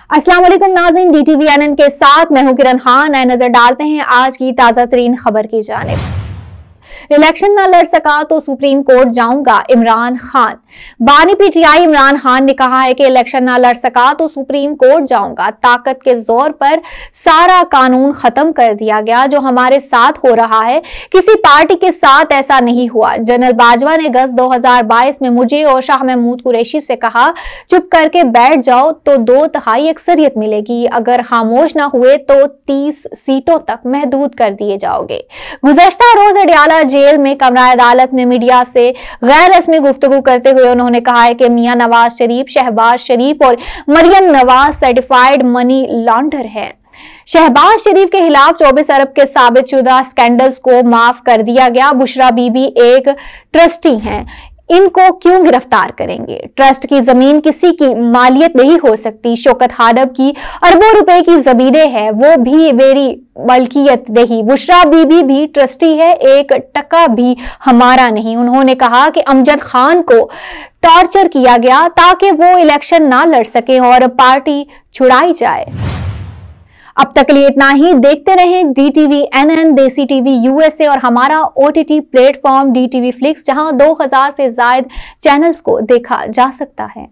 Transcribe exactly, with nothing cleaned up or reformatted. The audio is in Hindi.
अस्सलाम वालेकुम नाज़रीन, डीटीवी एनएन के साथ मैं हूं किरण खान। नए नजर डालते हैं आज की ताजा तरीन खबर की जानिब। इलेक्शन न लड़ सका तो सुप्रीम कोर्ट जाऊंगा, इमरान खान। बानी पीटीआई इमरान खान ने कहा है कि इलेक्शन न लड़ सका तो सुप्रीम कोर्ट जाऊंगा। ताकत के जोर पर सारा कानून खत्म कर दिया गया जो हमारे साथ हो रहा है, किसी पार्टी के साथ ऐसा नहीं हुआ। जनरल बाजवा ने अगस्त दो हजार बाईस में मुझे और शाह महमूद कुरैशी से कहा, चुप करके बैठ जाओ तो दो तिहाई अक्सरियत मिलेगी, अगर खामोश ना हुए तो तीस सीटों तक महदूद कर दिए जाओगे। गुज़श्ता रोज अडयाला जेल में कमरा अदालत में मीडिया से गैर रस्मी गुफ्तगू करते हुए उन्होंने कहा है कि मियां नवाज शरीफ, शहबाज शरीफ और Maryam Nawaz certified money launder हैं। शहबाज शरीफ के खिलाफ चौबीस अरब के साबित शुदा स्कैंडल्स को माफ कर दिया गया। बुशरा बीबी एक ट्रस्टी हैं, इनको क्यों गिरफ्तार करेंगे? ट्रस्ट की जमीन किसी की मालियत नहीं हो सकती। शौकत खानम की अरबों रुपए की जमीनें हैं, वो भी मेरी मलकियत नहीं। बुशरा बीबी भी ट्रस्टी है, एक टका भी हमारा नहीं। उन्होंने कहा कि अमजद खान को टॉर्चर किया गया ताकि वो इलेक्शन ना लड़ सके और पार्टी छुड़ाई जाए। अब तक लिए इतना ही। देखते रहें DTV NN, desi TV USA और हमारा ओटीटी प्लेटफॉर्म डीटीवी फ्लिक्स, जहां दो हजार से ज्यादा चैनल्स को देखा जा सकता है।